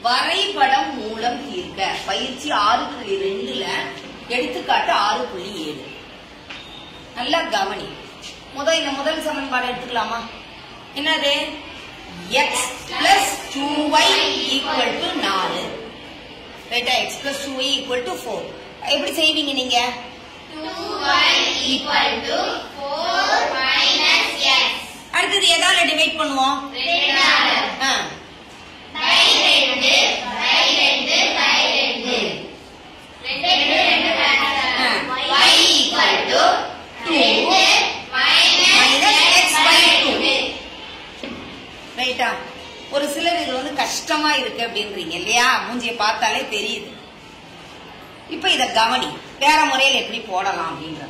வரைபடம் மூலம் தீர்க்க பயிற்சி 6.2ல எடுத்துக்காட்டு 6.7. நல்லா கவனி. இந்த முதல் சமன்பாடு எடுத்துக்கலாமா? என்னது? x plus 2y equal to 4. ரைட்டா? x plus 2y equal to 4. எப்படி செய்வீங்க நீங்க? 2y equal to 4 minus x. அடுத்தது எதால டிவைட் பண்ணுவோம்? 2 by 2 by 2 by 2. 2 y equal to 2 minus x by 2. ரைட்டா? ஒரு சிலர் இது கஷ்டமா இருக்கு அப்படின்றீங்க இல்லையா? மூஞ்சிய பார்த்தாலே தெரியுது. இப்ப இத கவனி, வேற முறையில் எப்படி போடலாம் அப்படின்றத.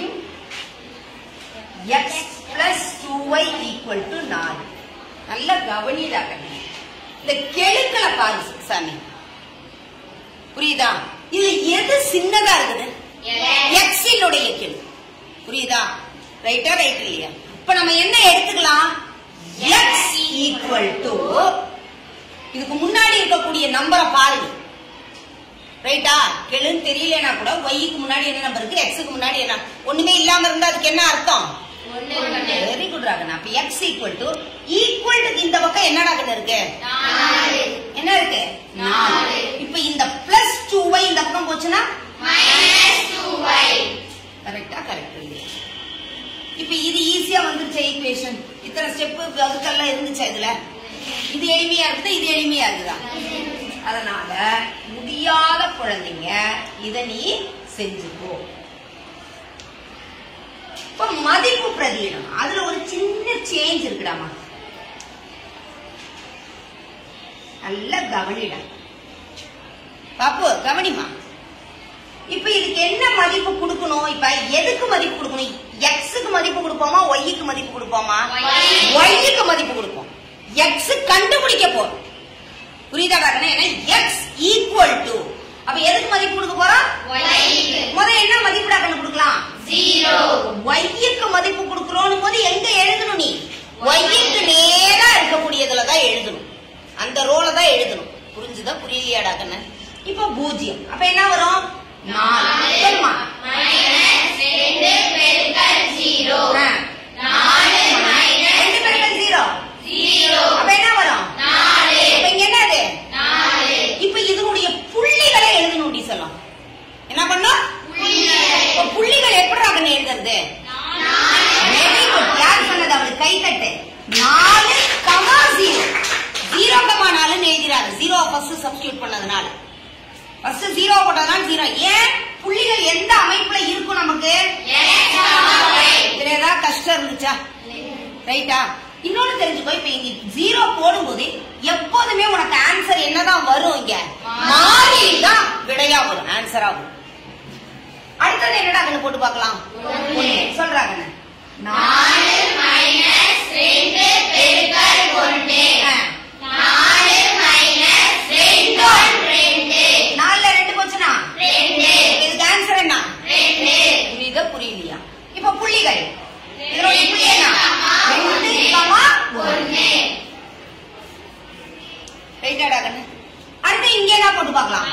x plus 2y equal to 4. நல்ல கவனிடாக. இந்த கெழுக்களை பாரு சாமி, புரியுதா? இது எது சின்னதா இருக்குது? x இனுடைய கெழு. புரியுதா? ரைட்டா? ரைட் இல்லையா? இப்ப நம்ம என்ன எடுத்துக்கலாம்? x equal to இதுக்கு முன்னாடி இருக்கக்கூடிய நம்பரை பாருங்க. ரைட்டா? கெழுன்னு தெரியலனா கூட y க்கு முன்னாடி என்ன நம்பர் இருக்கு, x க்கு முன்னாடி என்ன ஒண்ணுமே இல்லாம இருந்தா அதுக்கு என்ன அர்த்தம்? வெரி குட் ராகனா. அப்ப x equal to இந்த பக்கம் என்னடா இருக்கு? 4. என்ன இருக்கு? 4. இப்ப இந்த plus 2y இந்த பக்கம் போச்சுனா minus 2y. கரெக்ட்டா? கரெக்ட் இல்லையா? இப்ப இது ஈஸியா வந்துருச்சு ஈக்குவேஷன். இத்தனை ஸ்டெப் அதுக்கெல்லாம் இருந்துச்சு இதுல. இது எளிமையா இருக்குது, இது எளிமையா இருக்குதா? அதனால முடியாத குழந்தைங்க இத நீ செஞ்சுக்கோ. இப்ப மதிப்பு பிரதியிடம், அதுல ஒரு சின்ன சேஞ்ச் இருக்குடாமா. நல்ல கவனிடா பாப்பு, கவனிமா. இப்ப இதுக்கு என்ன மதிப்பு கொடுக்கணும்? இப்ப எதுக்கு மதிப்பு கொடுக்கணும்? x க்கு மதிப்பு கொடுப்போமா, y க்கு மதிப்பு கொடுப்போமா? y க்கு மதிப்பு கொடுப்போம். x கண்டுபிடிக்க போறோம். புரியுதா காரணம்? ஏன்னா x equal to அப்ப எதுக்கு மதிப்பு கொடுக்க போறோம்? y. முதல்ல என்ன மதிப்புடா கண்டுபிடிக்கலாம்? 0. y க்கு மதிப்பு கொடுக்கறோம் போது எங்க எழுதணும்? நீ y க்கு நேரா இருக்கக்கூடியதுல தான் எழுதணும். அந்த ரோல தான் எழுதணும். புரிஞ்சுதா? புரியலையாடா கண்ணு? இப்ப 0. அப்ப என்ன வரும்? 4. சொல்லுமா? minus 2 பெருக்கல் 0. 4 minus 2 பெருக்கல் 0. 0. அப்ப என்ன வரும்? 4. அப்ப இங்க என்னது? 4. இப்ப இதனுடைய புள்ளிகளை எழுதணும். டி சொல்லலாம். என்ன பண்ணணும்? இப்ப புள்ளிகள் எப்படி கண்ணு எழுதுறது? 4. யார் சொன்னது? அவளுக்கு கை தட்டு. 4, 0. 0, 4 எழுதிறாரு. 0 ஃபர்ஸ்ட் சப்ஸ்டிட்யூட் பண்ணதுனால. ஃபர்ஸ்ட் 0 போட்டதனால 0. ஏன்? புள்ளிகள் எந்த அமைப்புல இருக்கும் நமக்கு? இதுல ஏதாவது கஷ்டம் இருந்துச்சா? ரைட்டா? இன்னொன்னு தெரிஞ்சுக்கோ. இப்ப இங்க 0 போடும்போது எப்போதுமே உனக்கு ஆன்சர் என்னதான் வரும்? இங்க மாறி தான் விடையா வரும், ஆன்சரா வரும். அடுத்தது என்னடா கண்ணு போட்டு பார்க்கலாம்? சொல்றாங்க 4 minus 2 பெருக்கல் 1. 4 minus 2 2. 4ல 2 போச்சுனா 2. இதுக்கு ஆன்சர் என்ன? 2. புரியுதா புரியலையா? இப்ப புள்ளிகள் இதோட புள்ளி என்ன? 2, 1. ரைட்டாடா கண்ணு? அடுத்து இங்க என்ன போட்டு பார்க்கலாம்?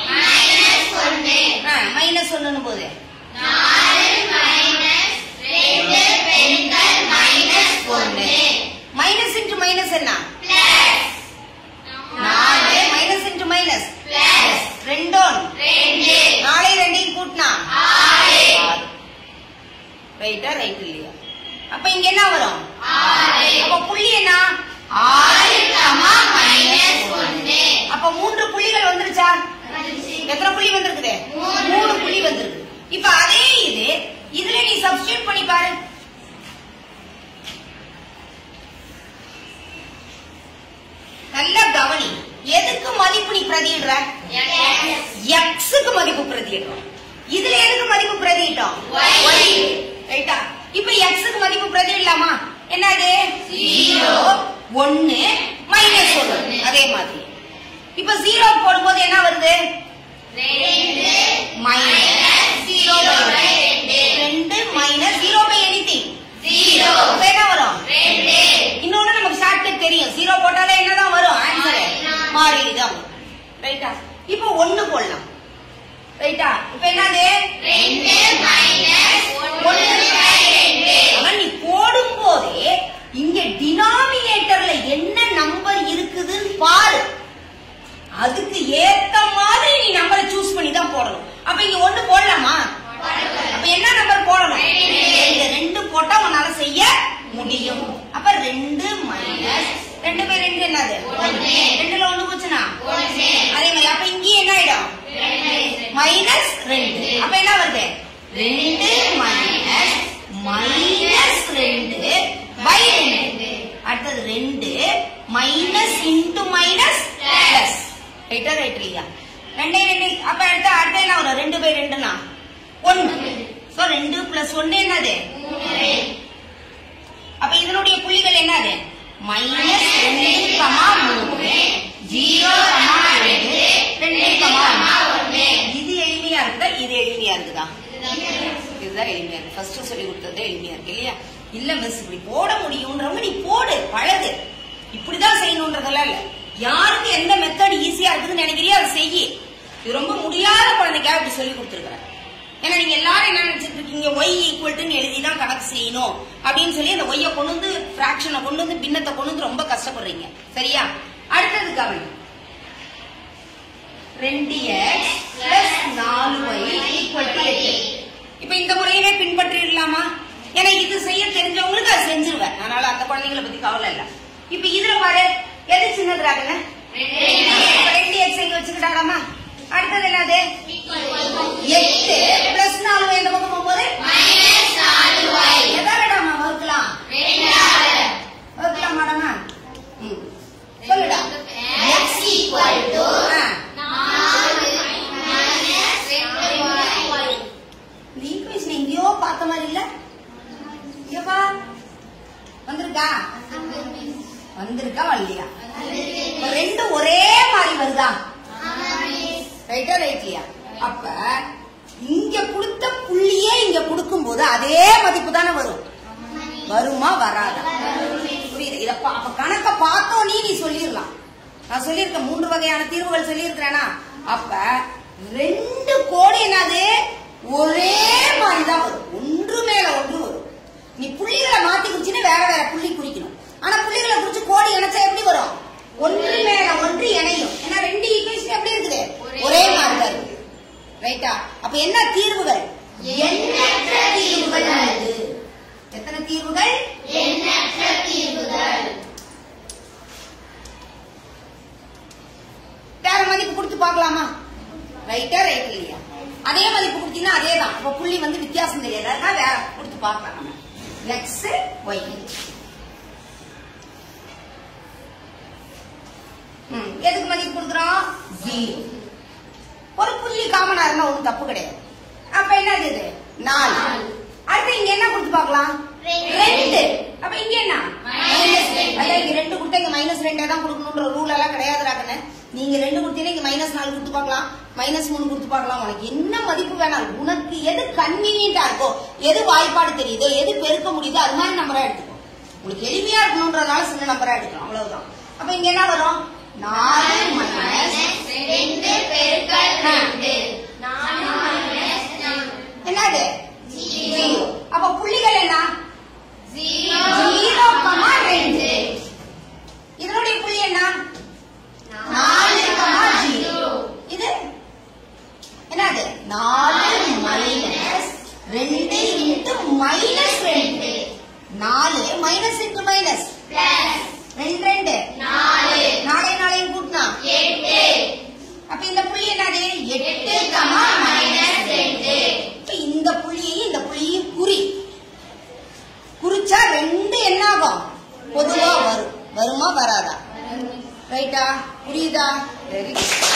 minus 1. -1 போது 4 minus 2 பெருக்கல் minus 1. மைனஸ் இன்டு மைனஸ் என்ன? plus 4 minus into minus plus 2 2. 4 2 கூட்டினா 6. ரைட்டா? ரைட் இல்லையா? அப்ப இங்க என்ன வரும்? 6. அப்ப புள்ளி என்ன? 6, minus 1. அப்ப 3 புள்ளிகள் வந்துருச்சா? எத்தனை புள்ளி வந்திருக்குது? 3 புள்ளி வந்திருக்கு. இப்ப அதே இதுல நீ சப்ஸ்டிட்யூட் பண்ணி பாரு. நல்ல கவனி. எதுக்கு மதிப்பு நீ பிரதியிடுற? x க்கு மதிப்பு பிரதியிடுறோம். இதுல எதுக்கு மதிப்பு பிரதியிட்டோம்? y. ரைட்டா? இப்ப x க்கு மதிப்பு பிரதியிடலாமா? என்னது? 0, 1, -1. அதே மாதிரி இப்ப 0 போடும்போது என்ன வருது? 2 minus 2 minus 0 by anything 0. என்ன வரும்? 2. இன்னொன்னு நமக்கு ஷார்ட்கட் தெரியும். 0 போட்டாலே என்னதான் வரும்? ஆன்சர் மாறிடுதான். ரைட்டா? இப்போ 1 போடலாம். ரைட்டா? இப்போ என்னது 2 மைனஸ் 1/2. ஆனா நீ போடும் போதே இங்க டினாமினேட்டர்ல என்ன நம்பர் இருக்குதுன்னு பாரு. அதுக்கு ஏத்த மாதிரி நீ நம்பரை சூஸ் பண்ணி தான் போடணும். அப்ப இங்க 1 போடலாமா? அப்ப என்ன நம்பர் போடணும்? 2 போட்டா உன்னால செய்ய முடியும். அப்ப 2 மைனஸ் 2 பை 2 என்னது 1. 2ல 1 போச்சுனா 1. அதே மாதிரி அப்ப இங்க என்ன ஆயிடும்? மைனஸ் 2. அப்ப என்ன வருது? 2 மைனஸ் மைனஸ் 2 பை 2. அடுத்தது 2 மைனஸ் இன்டு மைனஸ் பிளஸ். ரைட்டா ரைட்லியா? 2 2 அப்ப அடுத்த என்ன வரும்? 2 பை 2னா 1. சோ 2 பிளஸ் 1 என்னது 3. அப்ப இதனுடைய புள்ளிகள் என்னது? மைனஸ் 2, 3, 0, 2, 2, 1. இது எளிமையா இருக்குதா? இது எளிமையா இருக்குதா? இதுதான் எளிமையா இருக்கு. ஃபர்ஸ்ட் சொல்லி கொடுத்தது எளிமையா இருக்கு இல்லையா? இல்ல மிஸ் இப்படி போட முடியும்ன்றவங்க நீ போடு, பழகு. இப்படிதான் செய்யணும்ன்றதெல்லாம் இல்ல. யாருக்கு எந்த மெத்தட் ஈஸியா இருக்குதுன்னு நினைக்கிறியோ அதை செய்யி. இது ரொம்ப முடியாத குழந்தைக்காக இப்படி சொல்லி கொடுத்துருக்கிறேன். ஏன்னா நீங்க எல்லாரும் என்ன நினைச்சிட்டு இருக்கீங்க? y ஈக்குவல்ட்டுன்னு எழுதிதான் கணக்கு செய்யணும் அப்படின்னு சொல்லி அந்த ஒய்யை கொண்டு வந்து பிராக்ஷனை கொண்டு வந்து பின்னத்தை கொண்டு வந்து ரொம்ப கஷ்டப்படுறீங்க. சரியா? அடுத்தது கவனி. 2x plus 4y equal to 8. இப்ப இந்த முறையிலே பின்பற்றிடலாமா? ஏன்னா இது செய்ய தெரிஞ்சவங்களுக்கு அது செஞ்சிருவேன். அதனால அந்த குழந்தைங்களை பத்தி கவலை இல்ல. இப்ப இதுல பாரு எது சின்னதுறாங்க? 2x இங்க வச்சுக்கிட்டாராமா? அடுத்தது என்னது? 8 பிளஸ் 4y இந்த பக்கம் போகும்போது மைனஸ் 4y. எதாடமா வகுக்கலாம்? 2. வகுக்கலாமாடா? சொல்லுடா. x equal to 4 minus 2y. இந்த ஈக்குவேஷன் எங்கேயோ பார்த்த மாதிரி இல்ல? ஏப்பா வந்திருக்கா? வந்திருக்கா வரலையா? ரெண்டும் ஒரே மாதிரி வருதா? ரைட்டா ரைட்லியா? அப்ப இங்க கொடுத்த புள்ளியே இங்க கொடுக்கும் போது அதே மதிப்பு தானே வரும். வருமா வராதா? புரியுது? இத அப்ப கணக்க பார்த்தோம் நீ சொல்லிடலாம். நான் சொல்லியிருக்கேன் 3 வகையான தீர்வுகள் சொல்லியிருக்கிறேனா? அப்ப 2 கோடு என்னது ஒரே மாதிரிதான் வரும். ஒன்று மேல ஒன்று வரும். நீ புள்ளிகளை மாத்தி குறிச்சுன்னு வேற வேற புள்ளி குறிக்கணும். ஆனா புள்ளிகளை குறிச்சு கோடு இணைச்சா எப்படி வரும்? ஒன்று மேல ஒன்று இணையும். ஏன்னா 2 ஈக்குவேஷன் எப்படி இருக்குது? ஒரே மாதிரி தான் இருக்கு. ரைட்டா? அப்ப என்ன தீர்வுகள்? எண்ணற்ற தீர்வுகள். எத்தனை தீர்வுகள்? எண்ணற்ற தீர்வுகள். வேற மதிப்பு கொடுத்து பார்க்கலாமா? ரைட்டா ரைட் இல்லையா? அதே மதிப்பு கொடுத்தீங்கன்னா அதே தான். அப்ப புள்ளி வந்து வித்தியாசம் தெரியாது. வேற கொடுத்து பார்க்கலாம். நம்ம x y எதுக்கு மதிப்பு கொடுக்குறோம்? 0. ஒரு புள்ளி காமனா இருந்தா ஒன்றும் தப்பு கிடையாது. அப்ப என்ன இது? 4. அடுத்து இங்க என்ன கொடுத்து பார்க்கலாம்? 2. அப்ப இங்க என்ன? -2. இங்க 2 கொடுத்தா இங்க -2 தான் கொடுக்கணும்ன்ற ரூல் எல்லாம் கிடையாதுறாங்கன்னு. நீங்க 2 கொடுத்தீங்கன்னா இங்க -4 கொடுத்து பார்க்கலாம், -3 கொடுத்து பார்க்கலாம். உனக்கு என்ன மதிப்பு வேணாலும், உனக்கு எது கன்வீனியன்டா இருக்கோ, எது வாய்ப்பாடு தெரியுதோ, எது பெருக்க முடியுதோ அது மாதிரி நம்பரா எடுத்துக்கோ. உங்களுக்கு எளிமையா இருக்கணும்ன்றதுனால சின்ன நம்பரா எடுக்கலாம். அவ்வளவுதான். அப்ப இங்க என்ன வரும்? 4 மைனஸ் 2 பெருக்கல் 2. 4 மைனஸ் 2. என்னது? 0. அப்ப புள்ளிகள் என்ன? 0, 2. இதனுடைய புள்ளி என்ன? 4, 0. இது என்னது? 4 minus 2 into -2. 4 minus into minus plus 2 4 4 கூட்டினா 8. அப்ப இந்த புள்ளி என்னது? 8, -2. இப்ப இந்த புள்ளியையும் இந்த புள்ளியையும் குறிச்சா 2 என்ன ஆகும்? பொதுவா வரும். வருமா வராதா? ரைட்டா? புரியுதா? Very good.